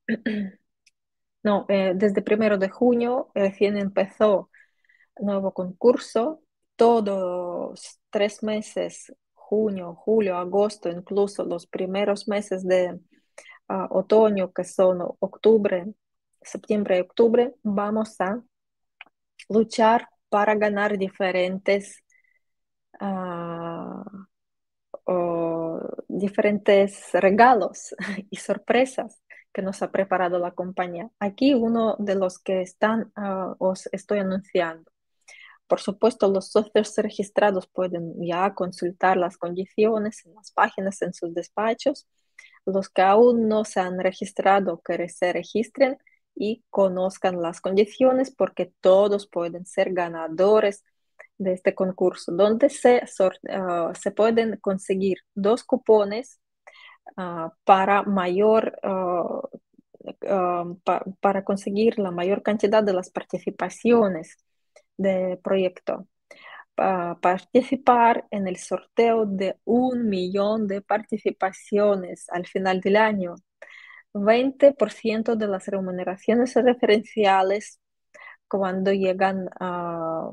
no, eh, desde primero de junio recién empezó nuevo concurso, todos tres meses, junio, julio, agosto, incluso los primeros meses de ah, otoño, que son octubre, septiembre y octubre, vamos a luchar para ganar diferentes, ah, o diferentes regalos y sorpresas que nos ha preparado la compañía. Aquí uno de los que están, ah, os estoy anunciando. Por supuesto, los socios registrados pueden ya consultar las condiciones en las páginas, en sus despachos. Los que aún no se han registrado, que se registren y conozcan las condiciones, porque todos pueden ser ganadores de este concurso, donde se, sor- ah, se pueden conseguir dos cupones ah, para mayor, ah, ah, pa- para conseguir la mayor cantidad de las participaciones del proyecto, pa- participar en el sorteo de un millón de participaciones al final del año, veinte por ciento de las remuneraciones referenciales cuando llegan a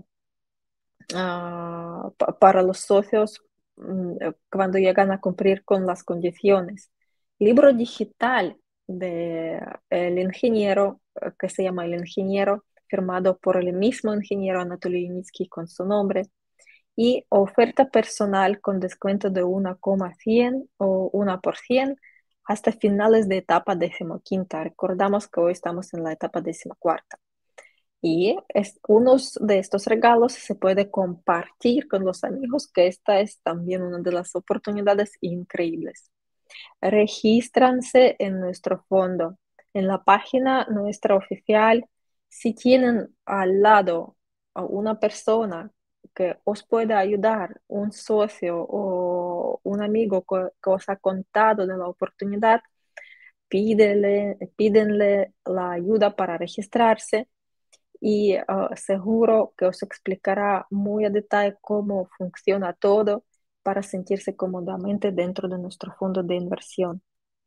ah, pa- para los socios, mm, eh, cuando llegan a cumplir con las condiciones. Libro digital de el ingeniero, eh, que se llama El Ingeniero, firmado por el mismo ingeniero Anatoly Yunitsky con su nombre, y oferta personal con descuento de uno coma cien o uno por ciento hasta finales de etapa decimoquinta. Recordamos que hoy estamos en la etapa decimocuarta. Y es, unos de estos regalos se puede compartir con los amigos, que esta es también una de las oportunidades increíbles. Regístranse en nuestro fondo, en la página nuestra oficial. Si tienen al lado a una persona que os pueda ayudar, un socio o un amigo que, que os ha contado de la oportunidad, pídele, pídenle la ayuda para registrarse y ah, seguro que os explicará muy a detalle cómo funciona todo para sentirse cómodamente dentro de nuestro fondo de inversión.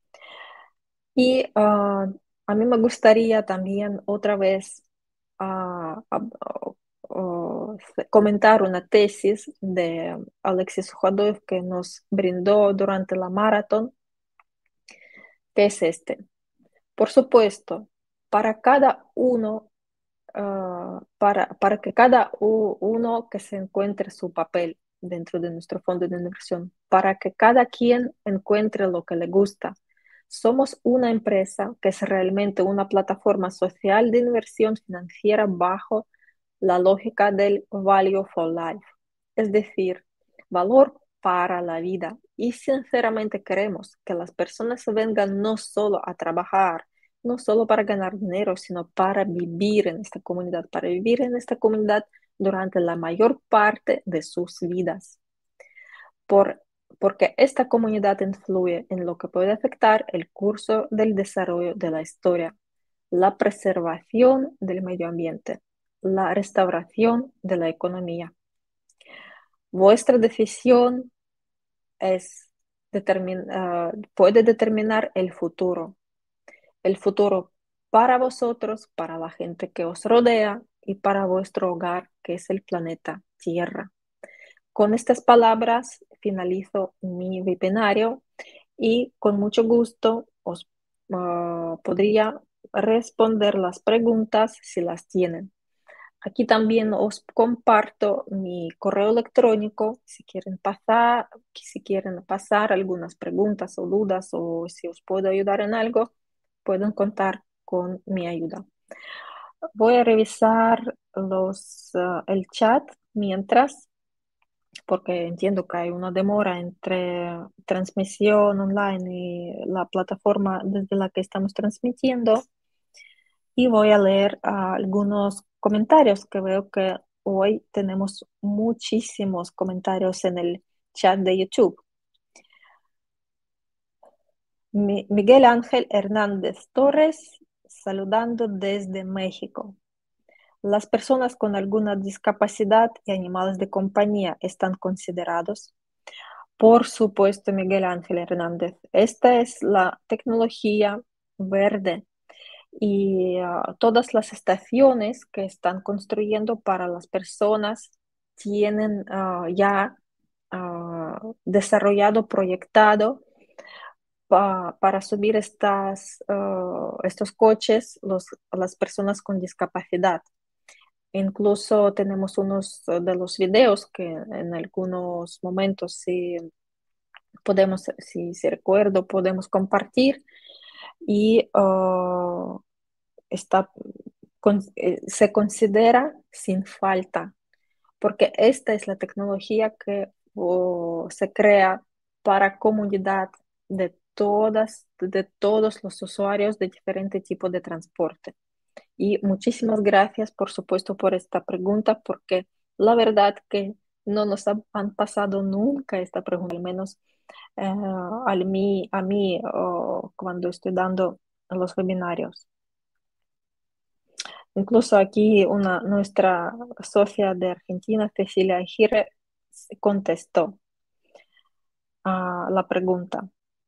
Y ah, a mí me gustaría también otra vez ah, ah, ah, comentar una tesis de Alexis Sukhadov que nos brindó durante la maratón, que es este. Por supuesto, para cada uno ah, para, para que cada u- uno que se encuentre su papel dentro de nuestro fondo de inversión, para que cada quien encuentre lo que le gusta. Somos una empresa que es realmente una plataforma social de inversión financiera bajo la lógica del value for life, es decir, valor para la vida. Y sinceramente queremos que las personas vengan no solo a trabajar, no solo para ganar dinero, sino para vivir en esta comunidad, para vivir en esta comunidad durante la mayor parte de sus vidas. Por, porque esta comunidad influye en lo que puede afectar el curso del desarrollo de la historia, la preservación del medio ambiente, la restauración de la economía. Vuestra decisión es determin- uh, puede determinar el futuro, el futuro para vosotros, para la gente que os rodea y para vuestro hogar, que es el planeta Tierra. Con estas palabras finalizo mi webinario y con mucho gusto os uh, podría responder las preguntas si las tienen. Aquí también os comparto mi correo electrónico si quieren pasar, si quieren pasar algunas preguntas o dudas o si os puedo ayudar en algo, pueden contar con mi ayuda. Voy a revisar los, uh, el chat mientras, porque entiendo que hay una demora entre transmisión online y la plataforma desde la que estamos transmitiendo. Y voy a leer uh, algunos comentarios, que veo que hoy tenemos muchísimos comentarios en el chat de YouTube. Mi- Miguel Ángel Hernández Torres, saludando desde México. ¿Las personas con alguna discapacidad y animales de compañía están considerados? Por supuesto, Miguel Ángel Hernández. Esta es la tecnología verde y ah, todas las estaciones que están construyendo para las personas tienen ah, ya ah, desarrollado, proyectado pa- para subir estas, ah, estos coches los, las personas con discapacidad. Incluso tenemos unos de los videos que en algunos momentos, si podemos, si, si recuerdo, podemos compartir y ah, está, con- eh, se considera sin falta, porque esta es la tecnología que oh, se crea para comunidad de todas, de todos los usuarios de diferentes tipos de transporte. Y muchísimas gracias, por supuesto, por esta pregunta, porque la verdad que no nos ha- han pasado nunca esta pregunta, al menos eh, al mí, a mí oh, cuando estoy dando los webinarios. Incluso aquí una, nuestra socia de Argentina, Cecilia Aguirre, contestó a la pregunta,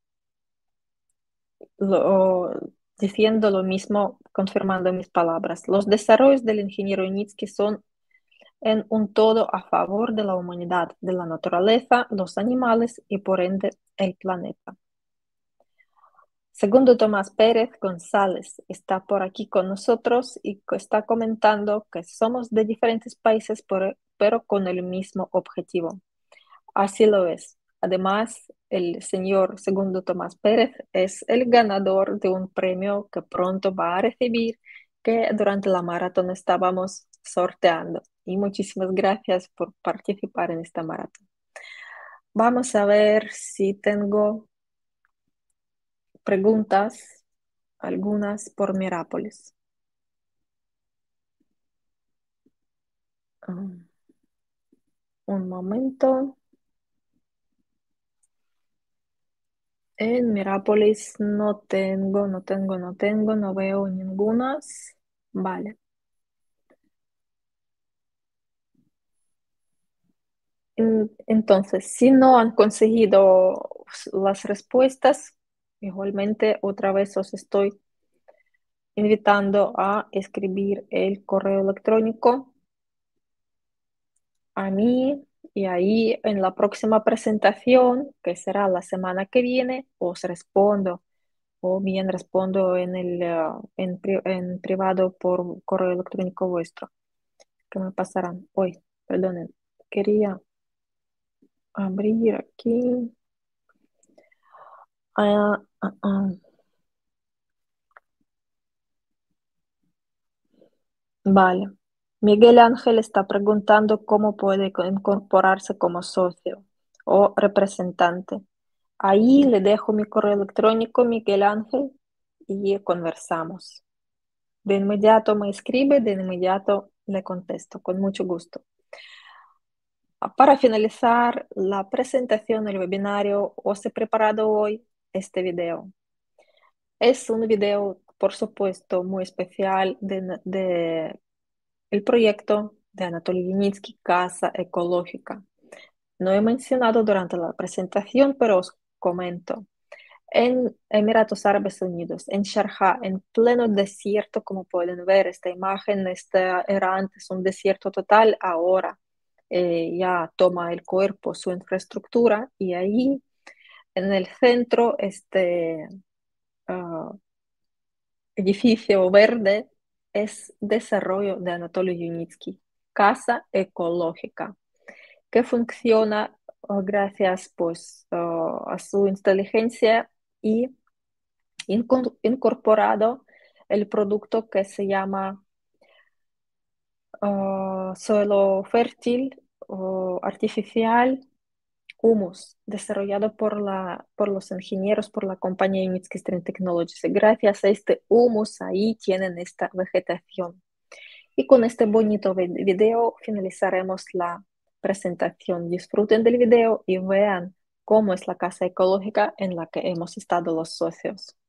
lo- diciendo lo mismo, confirmando mis palabras. Los desarrollos del ingeniero Nitsky son en un todo a favor de la humanidad, de la naturaleza, los animales y por ende el planeta. Segundo Tomás Pérez González está por aquí con nosotros y está comentando que somos de diferentes países, por- pero con el mismo objetivo. Así lo es. Además, el señor Segundo Tomás Pérez es el ganador de un premio que pronto va a recibir, que durante la maratón estábamos sorteando. Y muchísimas gracias por participar en esta maratón. Vamos a ver si tengo preguntas, algunas por Mirápolis. Um, un momento. En Mirápolis no tengo, no tengo, no tengo, no veo ningunas. Vale. En- Entonces, si no han conseguido las respuestas, igualmente otra vez os estoy invitando a escribir el correo electrónico a mí y ahí en la próxima presentación, que será la semana que viene, os respondo o bien respondo en el, eh, en, pri- en privado por correo electrónico vuestro, que me pasarán hoy. Perdonen, quería abrir aquí. Ah, ah, ah. Vale. Miguel Ángel está preguntando cómo puede co- incorporarse como socio o representante. Ahí le dejo mi correo electrónico, Miguel Ángel, y conversamos. De inmediato me escribe, de inmediato le contesto, con mucho gusto. Ah, Para finalizar la presentación del webinario, os he preparado hoy este video. Es un video, por supuesto, muy especial de, de el proyecto de Anatoly Yunitsky, Casa Ecológica. No he mencionado durante la presentación, pero os comento. En Emiratos Árabes Unidos, en Sharjah, en pleno desierto, como pueden ver esta imagen, esta era antes un desierto total, ahora eh, ya toma el cuerpo su infraestructura y ahí en el centro este ah, edificio verde es desarrollo de Anatoly Yunitsky, Casa Ecológica, que funciona oh, gracias pues oh, a su inteligencia y inco- incorporado el producto que se llama ah, suelo fértil o artificial humus, desarrollado por, la, por los ingenieros, por la compañía Unitsky String Technologies. Y gracias a este humus ahí tienen esta vegetación. Y con este bonito vi- video finalizaremos la presentación. Disfruten del video y vean cómo es la casa ecológica en la que hemos estado los socios.